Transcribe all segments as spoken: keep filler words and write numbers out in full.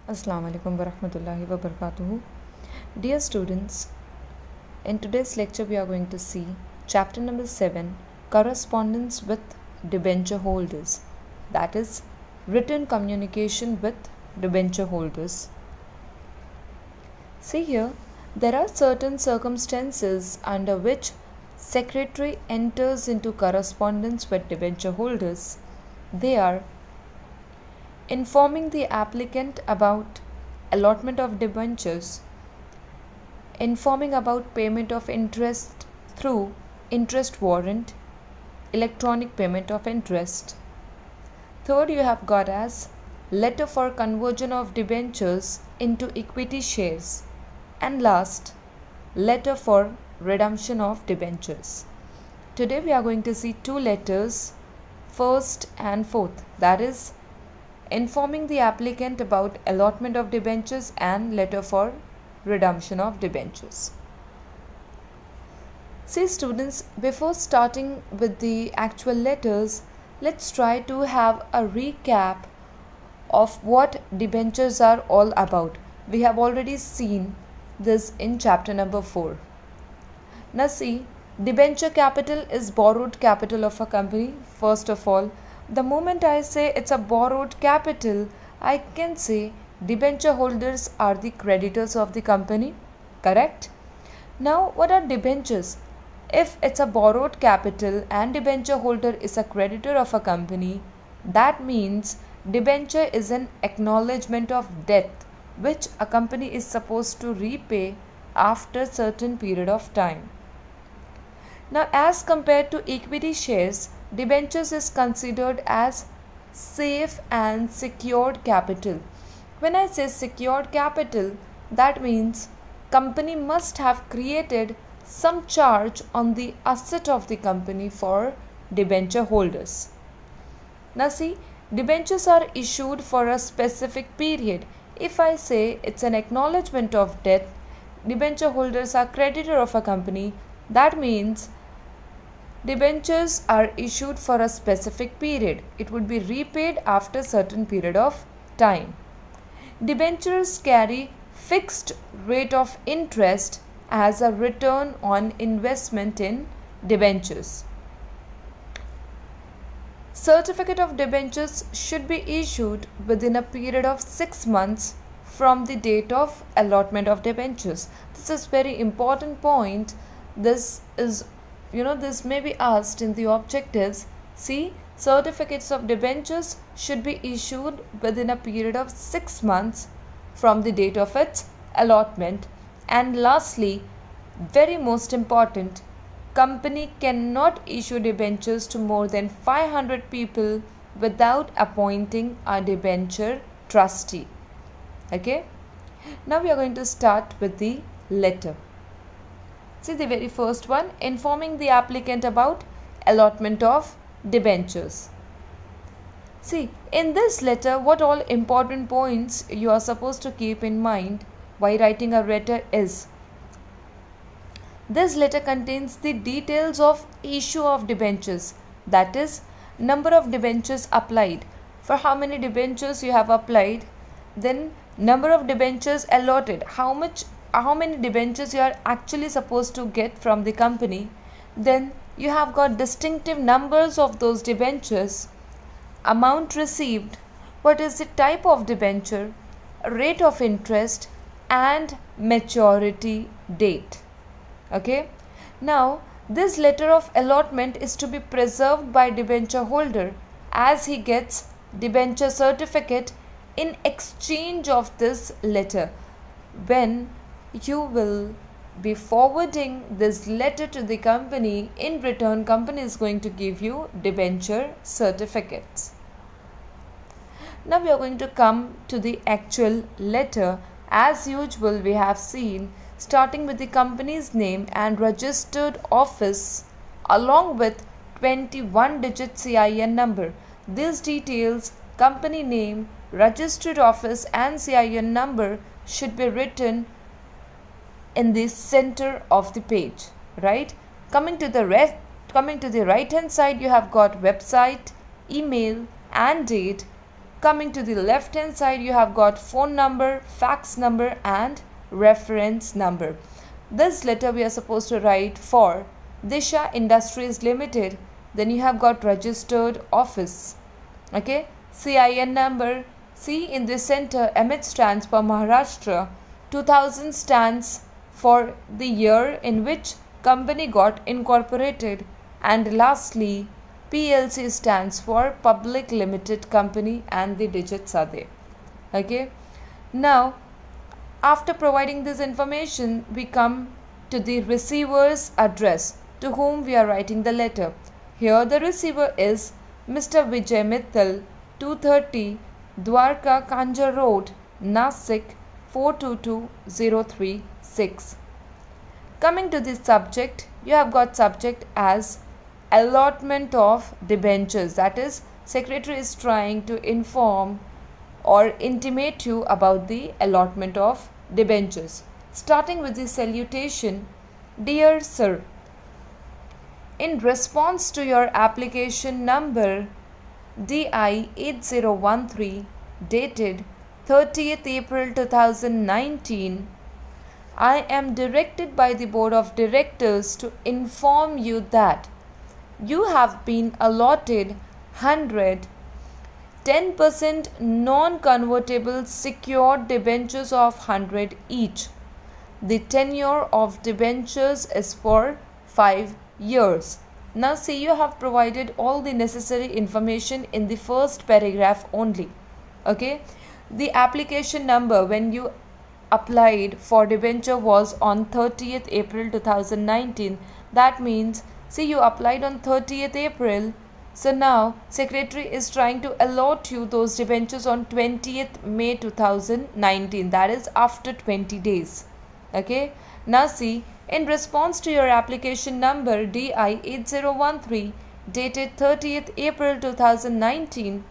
Assalamu alaikum warahmatullahi wabarakatuh. Dear students, in today's lecture we are going to see chapter number seven, correspondence with debenture holders, that is written communication with debenture holders. See here, there are certain circumstances under which secretary enters into correspondence with debenture holders. They are informing the applicant about allotment of debentures, informing about payment of interest through interest warrant, electronic payment of interest. Third, you have got as letter for conversion of debentures into equity shares, and last, letter for redemption of debentures. Today we are going to see two letters, first and fourth, that is informing the applicant about allotment of debentures and letter for redemption of debentures. See students, before starting with the actual letters, let's try to have a recap of what debentures are all about. We have already seen this in chapter number four. Now see, debenture capital is borrowed capital of a company. First of all, the moment I say it's a borrowed capital, I can say debenture holders are the creditors of the company, correct? Now, what are debentures? If it's a borrowed capital and debenture holder is a creditor of a company, that means debenture is an acknowledgement of debt which a company is supposed to repay after certain period of time. Now, as compared to equity shares, debentures is considered as safe and secured capital. When I say secured capital, that means company must have created some charge on the asset of the company for debenture holders. Now see, debentures are issued for a specific period. If I say it's an acknowledgement of debt, debenture holders are creditor of a company, that means debentures are issued for a specific period. It would be repaid after certain period of time. Debentures carry fixed rate of interest as a return on investment in debentures. Certificate of debentures should be issued within a period of six months from the date of allotment of debentures. This is very important point. This is You know, this may be asked in the objectives. See, certificates of debentures should be issued within a period of six months from the date of its allotment. And lastly, very most important, company cannot issue debentures to more than five hundred people without appointing a debenture trustee. Okay. Now we are going to start with the letter. See the very first one, informing the applicant about allotment of debentures. See, in this letter, what all important points you are supposed to keep in mind while writing a letter is, this letter contains the details of issue of debentures, that is, number of debentures applied, for how many debentures you have applied, then number of debentures allotted, how much how many debentures you are actually supposed to get from the company. Then you have got distinctive numbers of those debentures, amount received, what is the type of debenture, rate of interest, and maturity date. Okay. Now this letter of allotment is to be preserved by debenture holder as he gets debenture certificate in exchange of this letter. When you will be forwarding this letter to the company, in return company is going to give you debenture certificates. Now we are going to come to the actual letter. As usual, we have seen starting with the company's name and registered office along with twenty-one digit C I N number. These details, company name, registered office and C I N number, should be written in the center of the page, right? Coming to the rest, coming to the right hand side, you have got website, email and date. Coming to the left hand side, you have got phone number, fax number and reference number. This letter we are supposed to write for Disha Industries Limited. Then you have got registered office. Okay, C I N number. C in the center, M H stands for Maharashtra. two thousand stands for the year in which company got incorporated. And lastly, P L C stands for Public Limited Company, and the digits are there. Okay. Now, after providing this information, we come to the receiver's address to whom we are writing the letter. Here the receiver is Mister Vijay Mittal, two thirty Dwarka Kanjar Road, Nasik four two two zero three six. Coming to the subject, you have got subject as allotment of debentures. That is, secretary is trying to inform or intimate you about the allotment of debentures. Starting with the salutation, dear sir, in response to your application number D I eight zero one three dated thirtieth April two thousand nineteen, I am directed by the Board of Directors to inform you that you have been allotted one hundred ten percent non-convertible secured debentures of one hundred each. The tenure of debentures is for five years. Now see, you have provided all the necessary information in the first paragraph only. Okay, the application number when you applied for debenture was on thirtieth April two thousand nineteen. That means, see, you applied on thirtieth April. So now secretary is trying to allot you those debentures on twentieth May two thousand nineteen. That is after twenty days. Okay. Now see, in response to your application number D I eight zero one three dated thirtieth April two thousand nineteen,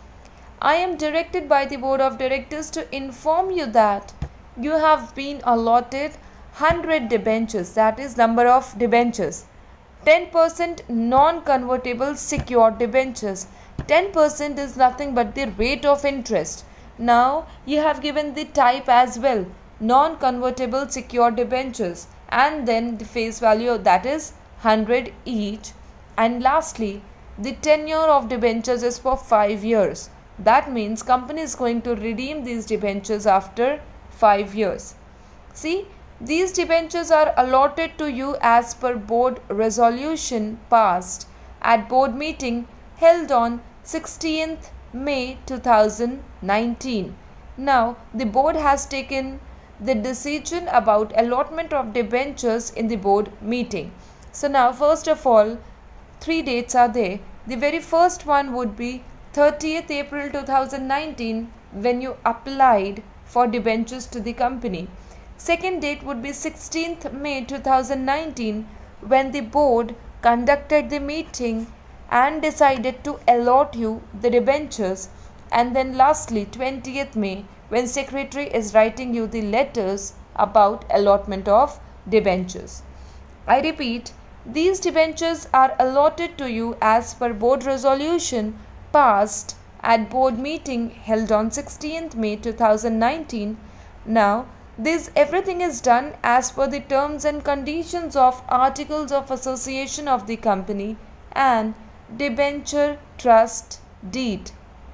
I am directed by the Board of Directors to inform you that you have been allotted one hundred debentures, that is number of debentures, ten percent non-convertible secured debentures. ten percent is nothing but the rate of interest. Now you have given the type as well, non-convertible secured debentures, and then the face value, that is one hundred each. And lastly, the tenure of debentures is for five years. That means company is going to redeem these debentures after five years. See, these debentures are allotted to you as per board resolution passed at board meeting held on sixteenth May two thousand nineteen. Now, the board has taken the decision about allotment of debentures in the board meeting. So now, first of all, three dates are there. The very first one would be thirtieth April two thousand nineteen, when you applied for debentures to the company. Second date would be sixteenth May two thousand nineteen, when the board conducted the meeting and decided to allot you the debentures. And then lastly, twentieth May, when secretary is writing you the letters about allotment of debentures. I repeat, these debentures are allotted to you as per board resolution passed at board meeting held on sixteenth May two thousand nineteen. Now, this everything is done as per the terms and conditions of Articles of Association of the company and debenture trust deed.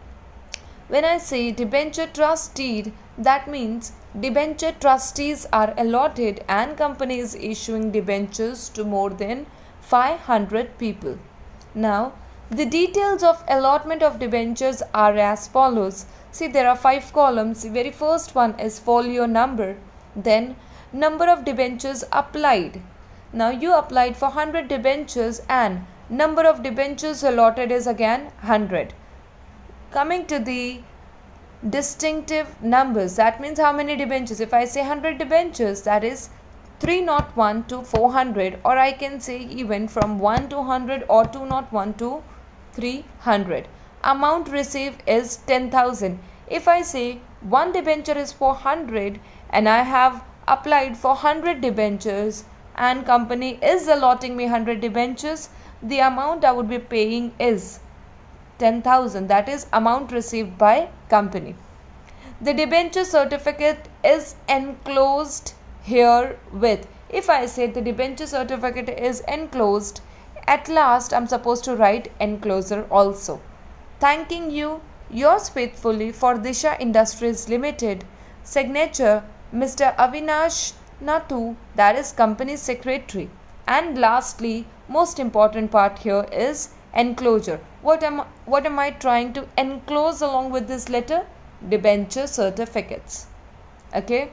When I say debenture trust deed, that means debenture trustees are allotted and company is issuing debentures to more than five hundred people. Now, the details of allotment of debentures are as follows. See, there are five columns. The very first one is folio number, then number of debentures applied. Now, you applied for one hundred debentures and number of debentures allotted is again one hundred. Coming to the distinctive numbers, that means how many debentures. If I say one hundred debentures, that is three oh one to four hundred, or I can say even from one to one hundred or two oh one to three hundred. Amount received is ten thousand. If I say one debenture is for one hundred and I have applied for one hundred debentures and company is allotting me one hundred debentures, the amount I would be paying is ten thousand, that is amount received by company. The debenture certificate is enclosed herewith. If I say the debenture certificate is enclosed, at last I'm supposed to write enclosure also. Thanking you, yours faithfully, for Disha Industries Limited. Signature, Mister Avinash Nathu, that is company secretary. And lastly, most important part here is enclosure. What am, what am I trying to enclose along with this letter? Debenture certificates. Okay.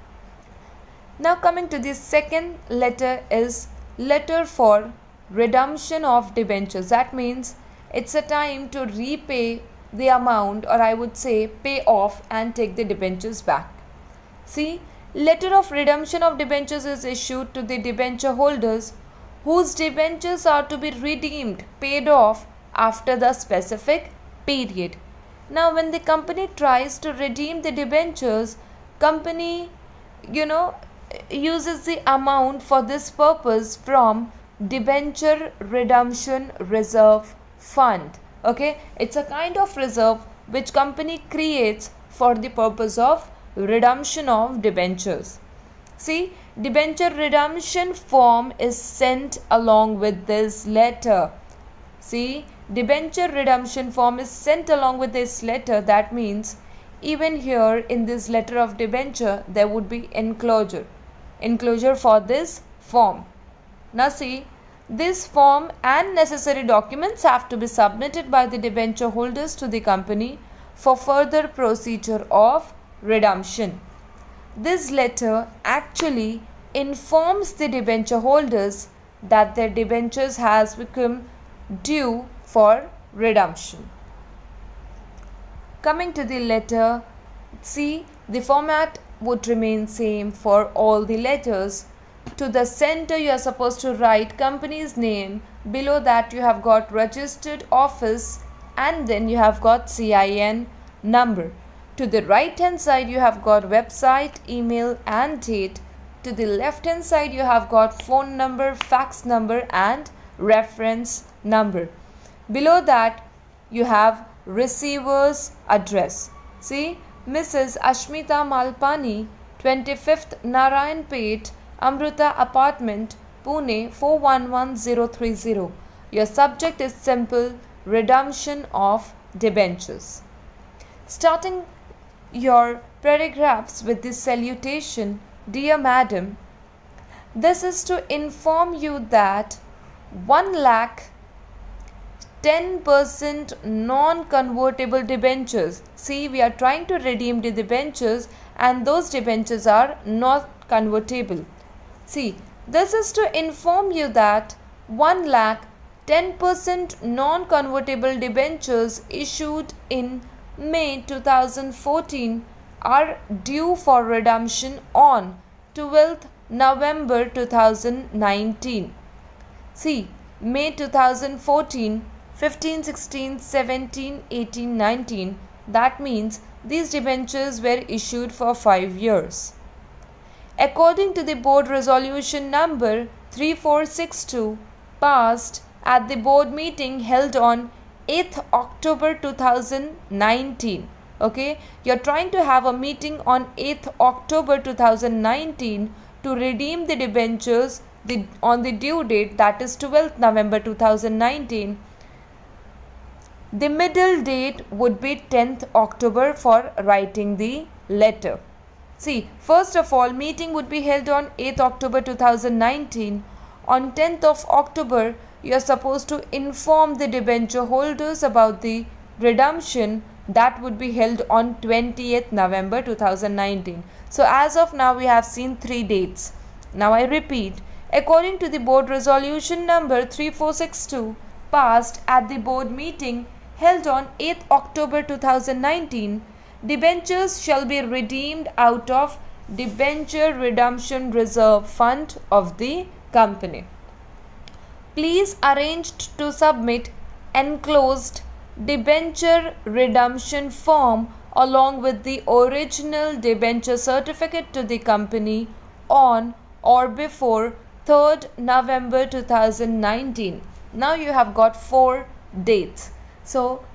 Now coming to the second letter is letter for redemption of debentures. That means it's a time to repay the amount, or I would say pay off and take the debentures back. See, letter of redemption of debentures is issued to the debenture holders whose debentures are to be redeemed, paid off after the specific period. Now when the company tries to redeem the debentures, company, you know, uses the amount for this purpose from debenture redemption reserve fund. Okay, it's a kind of reserve which company creates for the purpose of redemption of debentures. See, debenture redemption form is sent along with this letter. See, debenture redemption form is sent along with this letter. That means even here in this letter of debenture there would be enclosure. Enclosure for this form. Now see, this form and necessary documents have to be submitted by the debenture holders to the company for further procedure of redemption. This letter actually informs the debenture holders that their debentures has become due for redemption. Coming to the letter, see, the format would remain same for all the letters. To the center you are supposed to write company's name, below that you have got registered office, and then you have got C I N number. To the right hand side you have got website, email and date. To the left hand side you have got phone number, fax number and reference number. Below that you have receiver's address. See, Missus Ashmita Malpani, twenty-fifth Narayan Peth, Amruta Apartment, Pune four one one zero three zero. Your subject is simple, redemption of debentures. Starting your paragraphs with this salutation, dear madam, this is to inform you that one lakh ten percent non-convertible debentures. See, we are trying to redeem the debentures and those debentures are not convertible. See, this is to inform you that one lakh ten percent non-convertible debentures issued in May two thousand fourteen are due for redemption on twelfth November two thousand nineteen. See, May two thousand fourteen, fifteen, sixteen, seventeen, eighteen, nineteen. That means these debentures were issued for five years. According to the board resolution number three four six two passed at the board meeting held on eighth October two thousand nineteen. Okay, you're trying to have a meeting on eighth October two thousand nineteen to redeem the debentures the, on the due date, that is twelfth November two thousand nineteen. The middle date would be tenth October for writing the letter. See, first of all, meeting would be held on eighth October two thousand nineteen. On tenth of October, you are supposed to inform the debenture holders about the redemption that would be held on twentieth November two thousand nineteen. So as of now we have seen three dates. Now I repeat, according to the board resolution number three four six two passed at the board meeting held on eighth October two thousand nineteen, debentures shall be redeemed out of debenture redemption reserve fund of the company. Please arrange to submit enclosed debenture redemption form along with the original debenture certificate to the company on or before third November two thousand nineteen. Now you have got four dates. So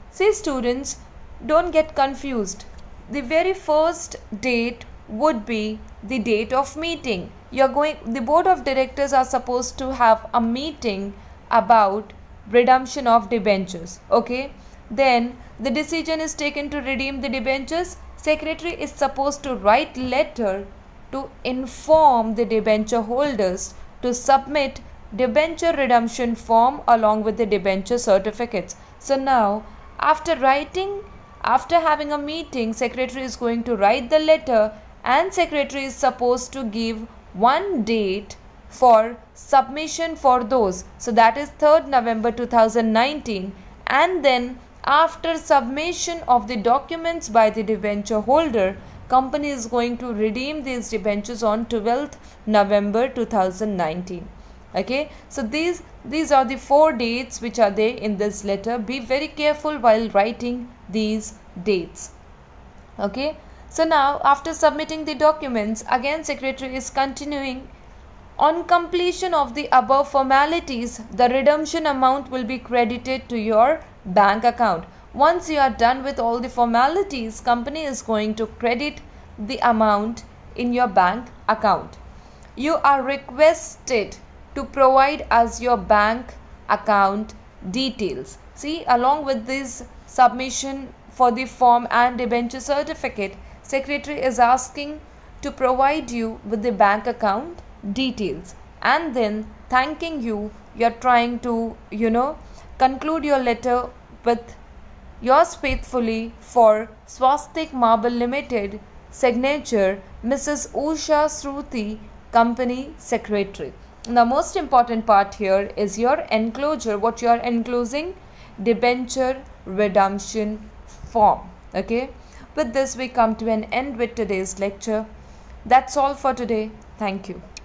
See students, don't get confused. The very first date would be the date of meeting. You're going, the board of directors are supposed to have a meeting about redemption of debentures. Okay, then the decision is taken to redeem the debentures. Secretary is supposed to write letter to inform the debenture holders to submit debenture redemption form along with the debenture certificates. So now after writing, after having a meeting, secretary is going to write the letter, and secretary is supposed to give one date for submission for those. So that is third November two thousand nineteen, and then after submission of the documents by the debenture holder, company is going to redeem these debentures on twelfth November two thousand nineteen. Okay, so these these are the four dates which are there in this letter. Be very careful while writing these dates. Okay, so now after submitting the documents, again secretary is continuing. On completion of the above formalities, the redemption amount will be credited to your bank account. Once you are done with all the formalities, company is going to credit the amount in your bank account. You are requested to provide us your bank account details. See, along with this submission for the form and debenture certificate, secretary is asking to provide you with the bank account details, and then thanking you. You're trying to, you know, conclude your letter with yours faithfully for Swastik Marble Limited, signature Missus Usha Shruti, company secretary. The most important part here is your enclosure. What you are enclosing? Debenture redemption form. Okay, with this we come to an end with today's lecture. That's all for today. Thank you.